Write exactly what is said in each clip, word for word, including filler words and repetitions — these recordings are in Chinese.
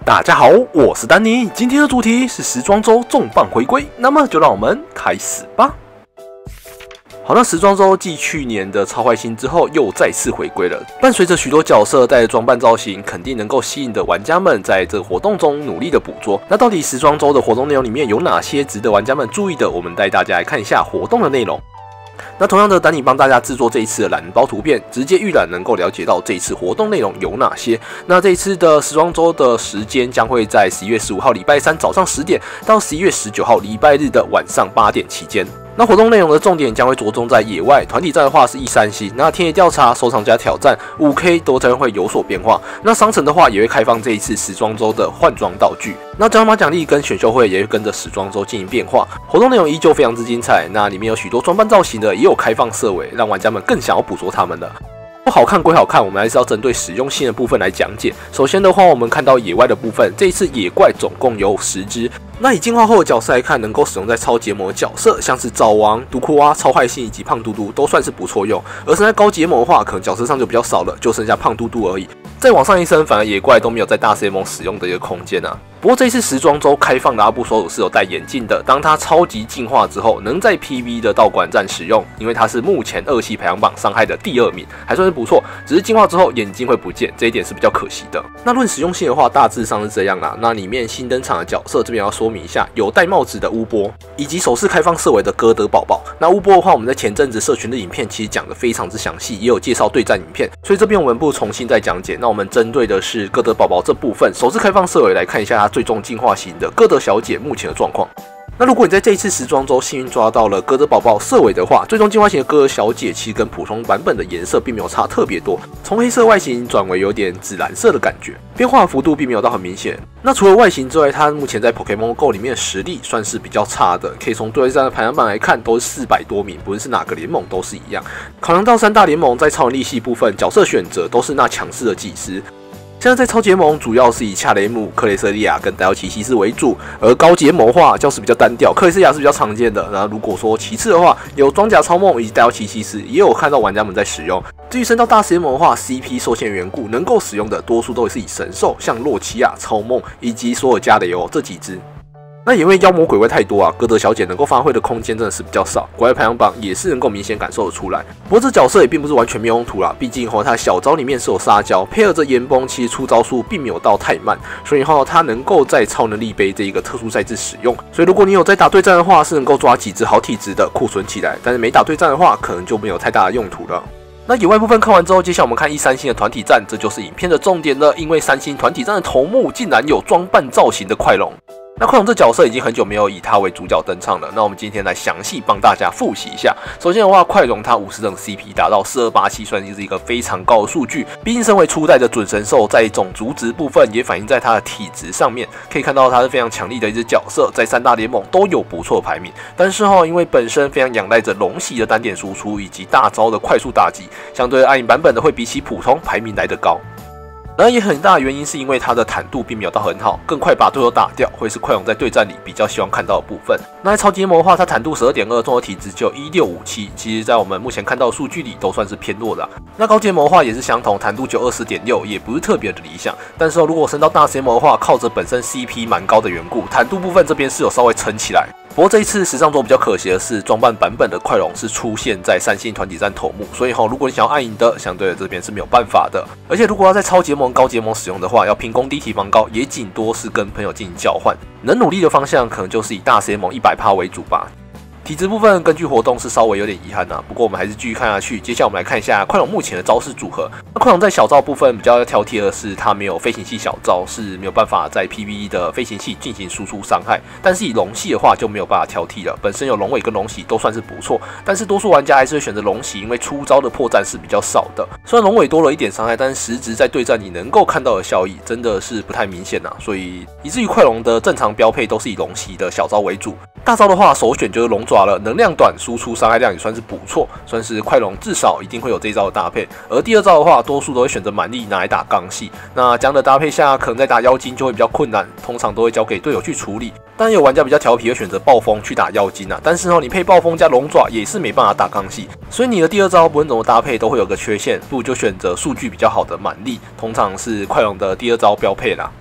大家好，我是丹尼，今天的主题是时装周重磅回归，那么就让我们开始吧。好，那时装周继去年的超坏星之后又再次回归了，伴随着许多角色带着装扮造型，肯定能够吸引的玩家们在这个活动中努力的捕捉。那到底时装周的活动内容里面有哪些值得玩家们注意的？我们带大家来看一下活动的内容。那同样的，丹尼帮大家制作这一次的懒人包图片，直接预览能够了解到这一次活动内容有哪些。那这一次的时装周的时间将会在十一月十五号礼拜三早上十点到十一月十九号礼拜日的晚上八点期间。那活动内容的重点将会着重在野外，团体战的话是 E 三 星，那田野调查、收藏家挑战、五 K 都将会有所变化。那商城的话也会开放这一次时装周的换装道具。那奖码奖励跟选秀会也会跟着时装周进行变化，活动内容依旧非常之精彩。那里面有许多装扮造型的，也有开放色尾，让玩家们更想要捕捉它们的。不好看归好看，我们还是要针对实用性的部分来讲解。首先的话，我们看到野外的部分，这一次野怪总共有十只。那以进化后的角色来看，能够使用在超结盟的角色，像是沼王、毒库蛙、超坏星以及胖嘟嘟，都算是不错用。而是在高结盟的话，可能角色上就比较少了，就剩下胖嘟嘟而已。再往上一升，反而野怪都没有在大 C 盟使用的一个空间啊。不过这一次时装周开放的阿布索鲁是有戴眼镜的，当它超级进化之后，能在 P V 的道馆战使用，因为它是目前二系排行榜伤害的第二名，还算是不错。只是进化之后眼睛会不见，这一点是比较可惜的。那论实用性的话，大致上是这样啦。那里面新登场的角色这边要说明一下，有戴帽子的乌波，以及首次开放色尾的哥德宝宝。那乌波的话，我们在前阵子社群的影片其实讲的非常之详细，也有介绍对战影片，所以这边我们不重新再讲解。那我们针对的是哥德宝宝这部分，首次开放色尾来看一下它最终进化型的哥德小姐目前的状况。那如果你在这一次时装周幸运抓到了哥德宝宝色尾的话，最终进化型的哥德小姐其实跟普通版本的颜色并没有差特别多，从黑色外形转为有点紫蓝色的感觉，变化幅度并没有到很明显。那除了外形之外，它目前在 Pokémon Go 里面的实力算是比较差的，可以从对战的排行榜来看，都是四百多名，不论是哪个联盟都是一样。考量到三大联盟在超能力系部分角色选择都是那强势的技师。现在在超结盟主要是以恰雷姆、克雷瑟利亚跟达奥奇西斯为主，而高结盟的话教室比较单调，克雷瑟利亚是比较常见的。那如果说其次的话，有装甲超梦以及达奥奇西斯，也有看到玩家们在使用。至于升到大结盟的话 ，C P 受限缘故，能够使用的多数都是以神兽，像洛奇亚、超梦以及索尔加雷欧这几只。那因为妖魔鬼怪太多啊，哥德小姐能够发挥的空间真的是比较少，怪物排行榜也是能够明显感受得出来。不过这角色也并不是完全没有用途啦，毕竟吼它小招里面是有撒娇，配合着岩崩，其实出招速并没有到太慢，所以吼它能够在超能力杯这一个特殊赛制使用。所以如果你有在打对战的话，是能够抓几只好体质的库存起来，但是没打对战的话，可能就没有太大的用途了。那野外部分看完之后，接下来我们看 E 三 星的团体战，这就是影片的重点了。因为三星团体战的头目竟然有装扮造型的快龙。那快龙这角色已经很久没有以他为主角登场了，那我们今天来详细帮大家复习一下。首先的话，快龙他五十等 C P 达到四二八七，算是一个非常高的数据。毕竟身为初代的准神兽，在种族值部分也反映在他的体质上面，可以看到他是非常强力的一只角色，在三大联盟都有不错的排名。但是哈，因为本身非常仰赖着龙息的单点输出以及大招的快速打击，相对暗影版本的会比起普通排名来得高。然而也很大的原因是因为它的坦度并没有到很好，更快把对手打掉，会是快龙在对战里比较希望看到的部分。那在超级魔的话，它坦度 十二点二，综合体质只有一六五七，其实在我们目前看到的数据里都算是偏弱的、啊。那高阶魔的话也是相同，坦度只有二十点六，也不是特别的理想。但是如果升到大阶魔的话，靠着本身 C P 蛮高的缘故，坦度部分这边是有稍微撑起来。不过这一次时尚周比较可惜的是，装扮版本的快龙是出现在三星团体战头目，所以哈，如果你想要暗影的，相对的这边是没有办法的。而且如果要在超结盟、高结盟使用的话，要拼攻低提防高，也仅多是跟朋友进行交换。能努力的方向可能就是以大结盟 百分之百 为主吧。体质部分根据活动是稍微有点遗憾呐、啊，不过我们还是继续看下去。接下来我们来看一下快龙目前的招式组合。那快龙在小招部分比较要挑剔的是，它没有飞行系小招，是没有办法在 P V E 的飞行系进行输出伤害。但是以龙系的话就没有办法挑剔了，本身有龙尾跟龙息都算是不错，但是多数玩家还是会选择龙息，因为出招的破绽是比较少的。虽然龙尾多了一点伤害，但是实质在对战你能够看到的效益真的是不太明显呐、啊，所以以至于快龙的正常标配都是以龙息的小招为主。大招的话，首选就是龙爪了，能量短，输出伤害量也算是不错，算是快龙至少一定会有这一招的搭配。而第二招的话，多数都会选择蛮力拿来打钢系。那这样的搭配下，可能在打妖精就会比较困难，通常都会交给队友去处理。当然有玩家比较调皮，会选择暴风去打妖精啊，但是哦，你配暴风加龙爪也是没办法打钢系，所以你的第二招不论怎么搭配都会有个缺陷，不如就选择数据比较好的蛮力，通常是快龙的第二招标配啦。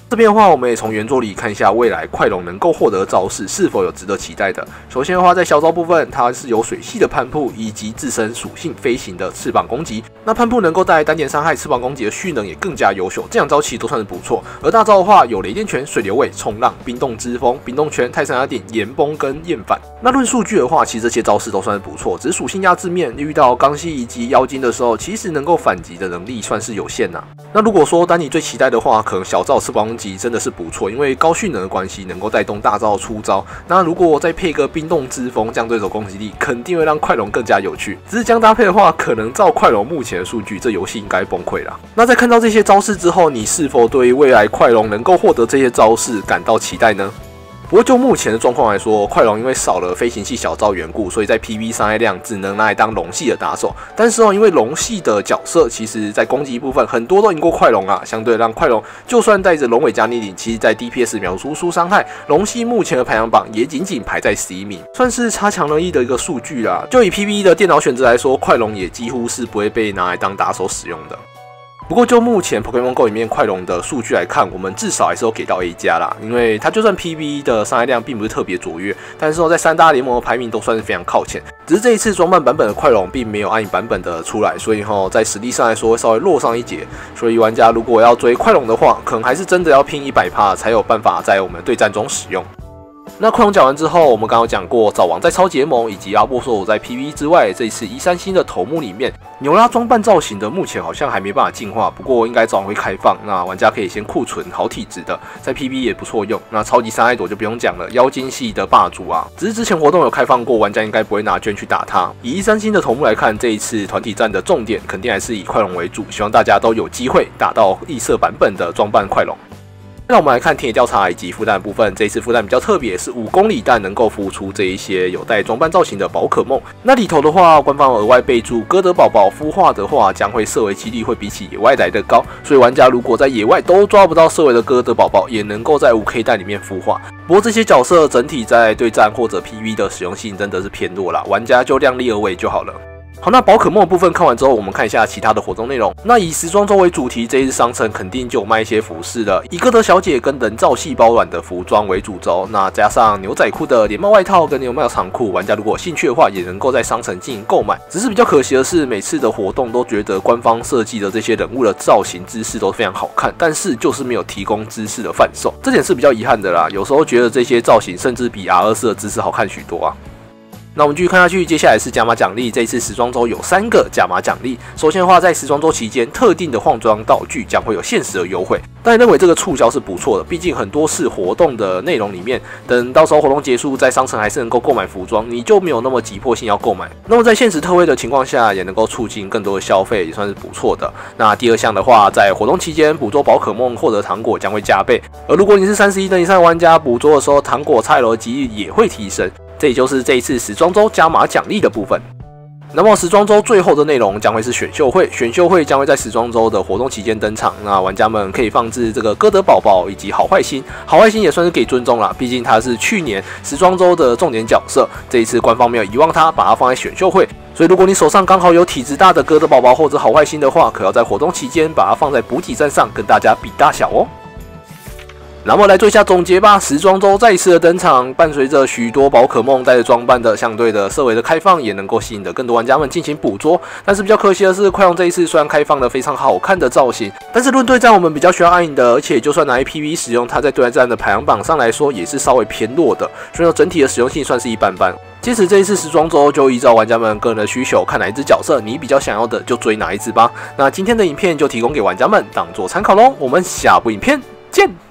这边的话，我们也从原作里看一下未来快龙能够获得的招式是否有值得期待的。首先的话，在小招部分，它是有水系的攀扑以及自身属性飞行的翅膀攻击。那攀扑能够带来单点伤害，翅膀攻击的蓄能也更加优秀，这两招其实都算是不错。而大招的话，有雷电拳、水流尾、冲浪、冰冻之风、冰冻拳、泰山压顶、岩崩跟厌反。那论数据的话，其实这些招式都算是不错，只是属性压制面遇到钢系以及妖精的时候，其实能够反击的能力算是有限呐、啊。那如果说丹尼最期待的话，可能小招翅膀攻击真的是不错，因为高蓄能的关系，能够带动大招的出招。那如果再配个冰冻之风，这样对手攻击力肯定会让快龙更加有趣。只是这样搭配的话，可能照快龙目前的数据，这游戏应该崩溃了。那在看到这些招式之后，你是否对未来快龙能够获得这些招式感到期待呢？不过就目前的状况来说，快龙因为少了飞行系小招缘故，所以在 P V E 伤害量只能拿来当龙系的打手。但是哦，因为龙系的角色其实在攻击部分很多都赢过快龙啊，相对让快龙就算带着龙尾加逆鳞，其实在 D P S 秒输出伤害，龙系目前的排行榜也仅仅排在十一名，算是差强人意的一个数据啦。就以 P V E 的电脑选择来说，快龙也几乎是不会被拿来当打手使用的。不过就目前 Pokemon Go 里面快龙的数据来看，我们至少还是有给到 A 加啦，因为它就算 P V E 的伤害量并不是特别卓越，但是在三大联盟的排名都算是非常靠前。只是这一次装扮版本的快龙并没有暗影版本的出来，所以吼在实力上来说会稍微弱上一截。所以玩家如果要追快龙的话，可能还是真的要拼 百分之百 才有办法在我们对战中使用。那快龙讲完之后，我们刚刚讲过早王在超级联盟以及阿波索在 P V E 之外，这一次一三星的头目里面，牛拉装扮造型的目前好像还没办法进化，不过应该早晚会开放，那玩家可以先库存好体质的，在 P V E 也不错用。那超级三爱朵就不用讲了，妖精系的霸主啊，只是之前活动有开放过，玩家应该不会拿券去打它。以一三星的头目来看，这一次团体战的重点肯定还是以快龙为主，希望大家都有机会打到异色版本的装扮快龙。那我们来看田野调查以及孵蛋的部分，这一次孵蛋比较特别，是五公里蛋能够孵出这一些有带装扮造型的宝可梦。那里头的话，官方额外备注，哥德宝宝孵化的话，将会色违几率会比起野外来的高，所以玩家如果在野外都抓不到色违的哥德宝宝，也能够在 五 K 蛋里面孵化。不过这些角色整体在对战或者 P V 的使用性真的是偏弱啦，玩家就量力而为就好了。好，那宝可梦的部分看完之后，我们看一下其他的活动内容。那以时装周为主题，这一次商城肯定就有卖一些服饰的，以哥德小姐跟人造细胞卵的服装为主轴，那加上牛仔裤的连帽外套跟牛帽长裤，玩家如果有兴趣的话，也能够在商城进行购买。只是比较可惜的是，每次的活动都觉得官方设计的这些人物的造型姿势都非常好看，但是就是没有提供姿势的贩售，这点是比较遗憾的啦。有时候觉得这些造型甚至比 R 二四的姿势好看许多啊。那我们继续看下去，接下来是加码奖励。这一次时装周有三个加码奖励。首先的话，在时装周期间，特定的换装道具将会有限时的优惠。但认为这个促销是不错的，毕竟很多次活动的内容里面，等到时候活动结束，在商城还是能够购买服装，你就没有那么急迫性要购买。那么在限时特惠的情况下，也能够促进更多的消费，也算是不错的。那第二项的话，在活动期间捕捉宝可梦获得糖果将会加倍，而如果你是三十一等以上的玩家，捕捉的时候糖果 X L 的几率也会提升。这也就是这一次时装周加码奖励的部分。那么时装周最后的内容将会是选秀会，选秀会将会在时装周的活动期间登场。那玩家们可以放置这个哥德宝宝以及好坏星，好坏星也算是给尊重啦，毕竟他是去年时装周的重点角色，这一次官方没有遗忘他，把它放在选秀会。所以如果你手上刚好有体质大的哥德宝宝或者好坏星的话，可要在活动期间把它放在补给站上，跟大家比大小哦。那么来做一下总结吧。时装周再一次的登场，伴随着许多宝可梦带着装扮的相对的色违的开放，也能够吸引的更多玩家们进行捕捉。但是比较可惜的是，快龙这一次虽然开放了非常好看的造型，但是论对战我们比较需要暗影的，而且就算拿来 P V 使用，它在对战的排行榜上来说也是稍微偏弱的，所以说整体的使用性算是一般般。其实这一次时装周就依照玩家们个人的需求，看哪一只角色你比较想要的就追哪一只吧。那今天的影片就提供给玩家们当做参考咯，我们下部影片见。